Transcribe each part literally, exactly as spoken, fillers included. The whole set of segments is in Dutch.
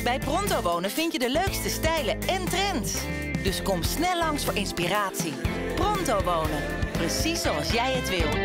Bij Pronto Wonen vind je de leukste stijlen en trends. Dus kom snel langs voor inspiratie. Pronto Wonen. Precies zoals jij het wil.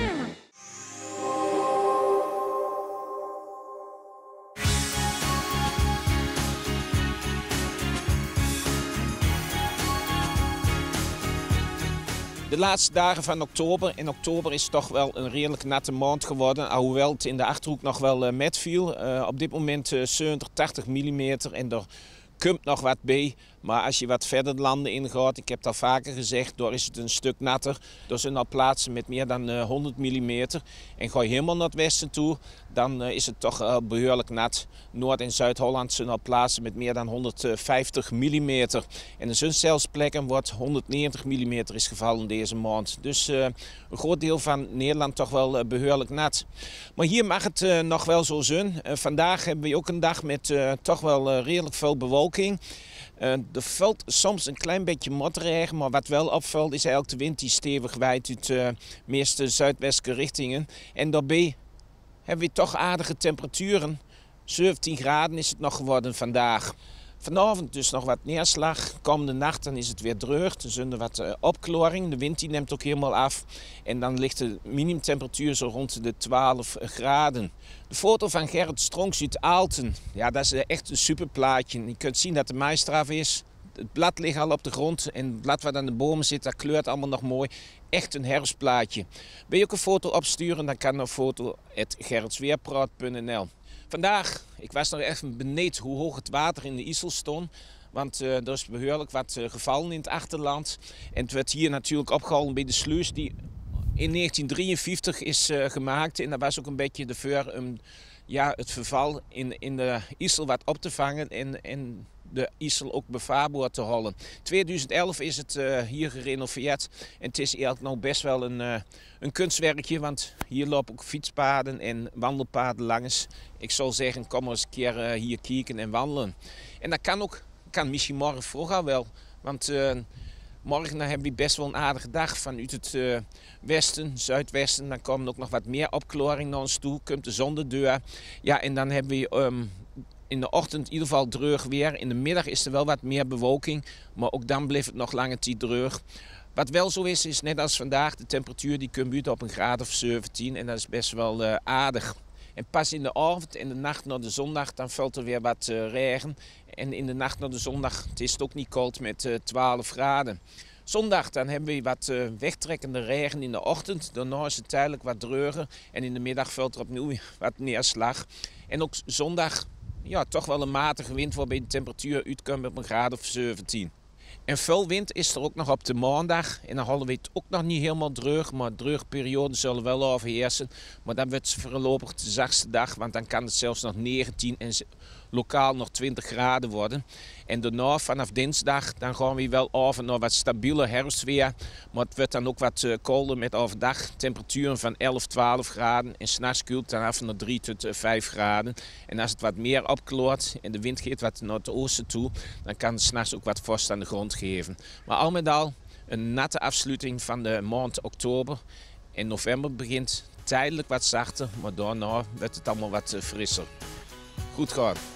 De laatste dagen van oktober. In oktober is het toch wel een redelijk natte maand geworden. Alhoewel het in de Achterhoek nog wel uh, metviel. Uh, op dit moment uh, zeventig, tachtig millimeter en er komt nog wat bij. Maar als je wat verder de landen ingaat, ik heb het al vaker gezegd, daar is het een stuk natter. Er zijn al plaatsen met meer dan uh, honderd millimeter. En ga je helemaal naar het westen toe, dan uh, is het toch uh, behoorlijk nat. Noord- en Zuid-Holland zijn al plaatsen met meer dan honderdvijftig millimeter. En er zijn zelfs plekken waar honderdnegentig millimeter is gevallen deze maand. Dus uh, een groot deel van Nederland toch wel uh, behoorlijk nat. Maar hier mag het uh, nog wel zo zijn. Uh, vandaag hebben we ook een dag met uh, toch wel uh, redelijk veel bewolking. Uh, er valt soms een klein beetje motregen, maar wat wel opvalt is eigenlijk de wind die stevig waait uit de uh, meeste zuidwestelijke richtingen. En daarbij hebben we toch aardige temperaturen. zeventien graden is het nog geworden vandaag. Vanavond dus nog wat neerslag. Komende nacht dan is het weer droog. Er zijn er wat uh, opklaring. De wind die neemt ook helemaal af. En dan ligt de minimumtemperatuur zo rond de twaalf graden. De foto van Gerrit Stronks uit Aalten. Ja, dat is echt een super plaatje. Je kunt zien dat de maaistraf is. Het blad ligt al op de grond. En het blad wat aan de bomen zit, dat kleurt allemaal nog mooi. Echt een herfstplaatje. Wil je ook een foto opsturen, dan kan naar foto at gerritsweerpraat punt n l. Vandaag, ik was nog even benieuwd hoe hoog het water in de IJssel stond. Want uh, er is behoorlijk wat uh, gevallen in het achterland. En het werd hier natuurlijk opgehaald bij de sluis die in negentien drieënvijftig is uh, gemaakt. En dat was ook een beetje de voor um, ja, het verval in, in de IJssel wat op te vangen en, en de IJssel ook bevaarbaar te houden. tweeduizend elf is het uh, hier gerenoveerd en het is eigenlijk nou best wel een, uh, een kunstwerkje, want hier lopen ook fietspaden en wandelpaden langs. Ik zou zeggen, kom maar eens een keer uh, hier kijken en wandelen. En dat kan ook, kan misschien morgen vroeg al wel, want uh, morgen dan hebben we best wel een aardige dag vanuit het uh, westen, zuidwesten. Dan komen ook nog wat meer opklaring naar ons toe, komt de zon de deur. Ja, en dan hebben we um, in de ochtend in ieder geval droog weer. In de middag is er wel wat meer bewolking, maar ook dan blijft het nog lange tijd droog. Wat wel zo is, is net als vandaag, de temperatuur die komt uit op een graad of zeventien en dat is best wel uh, aardig. En pas in de avond en de nacht naar de zondag, dan valt er weer wat uh, regen. En in de nacht naar de zondag, het is het ook niet koud met uh, twaalf graden. Zondag dan hebben we wat uh, wegtrekkende regen in de ochtend. Daarna is het tijdelijk wat droger en in de middag valt er opnieuw wat neerslag. En ook zondag, ja, toch wel een matige wind waarbij de temperatuur uitkomt op een graad of zeventien. En veel wind is er ook nog op de maandag. En dan hadden we het ook nog niet helemaal droog, maar droogperioden zullen wel overheersen. Maar dan wordt het voorlopig de zachtste dag, want dan kan het zelfs nog negentien en lokaal nog twintig graden worden. En daarna, vanaf dinsdag, dan gaan we wel over naar wat stabiele herfstweer. Maar het wordt dan ook wat uh, kouder met overdag temperaturen van elf, twaalf graden. En 's nachts koelt het dan af naar drie tot vijf graden. En als het wat meer opklaart en de wind gaat wat naar het oosten toe, dan kan het 's nachts ook wat vorst aan de grond geven. Maar al met al een natte afsluiting van de maand oktober. En november begint tijdelijk wat zachter, maar daarna wordt het allemaal wat frisser. Goed gaan.